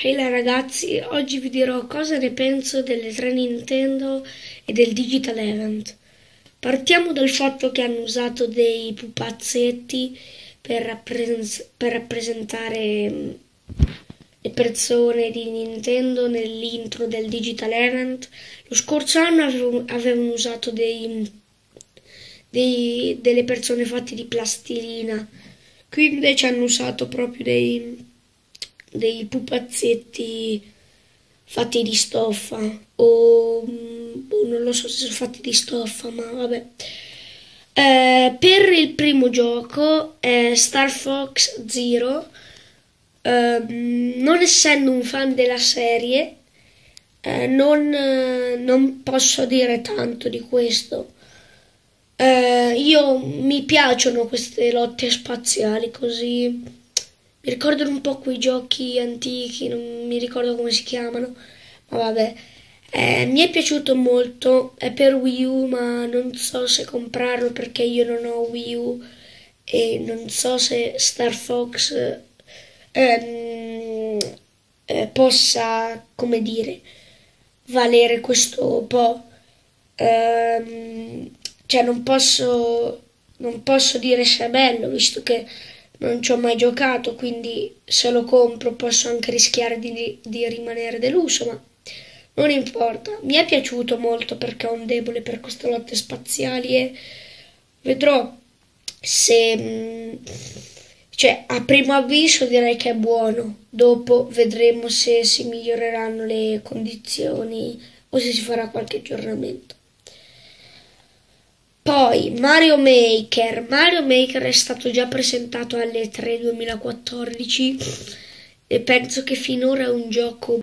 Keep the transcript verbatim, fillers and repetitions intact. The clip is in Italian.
Ehi là ragazzi, oggi vi dirò cosa ne penso delle tre Nintendo e del Digital Event. Partiamo dal fatto che hanno usato dei pupazzetti per, rappres- per rappresentare mm, le persone di Nintendo nell'intro del Digital Event. Lo scorso anno avevo- avevano usato dei, dei- delle persone fatte di plastilina, qui invece hanno usato proprio dei dei pupazzetti fatti di stoffa o mm, boh, non lo so se sono fatti di stoffa, ma vabbè. Eh, per il primo gioco, eh, Star Fox Zero, ehm, non essendo un fan della serie, eh, non, eh, non posso dire tanto di questo. Eh, io mi piacciono queste lotte spaziali così. Mi ricordano un po' quei giochi antichi, non mi ricordo come si chiamano, ma vabbè. Eh, mi è piaciuto molto, è per Wii U, ma non so se comprarlo perché io non ho Wii U e non so se Star Fox ehm, eh, possa, come dire, valere questo po'. Ehm, cioè non posso, non posso dire se è bello, visto che non ci ho mai giocato, quindi se lo compro posso anche rischiare di, di rimanere deluso, ma non importa. Mi è piaciuto molto perché ho un debole per queste lotte spaziali e vedrò se... mh, cioè, a primo avviso direi che è buono, dopo vedremo se si miglioreranno le condizioni o se si farà qualche aggiornamento. Poi Mario Maker. Mario Maker è stato già presentato alle tre duemilaquattordici e penso che finora è un gioco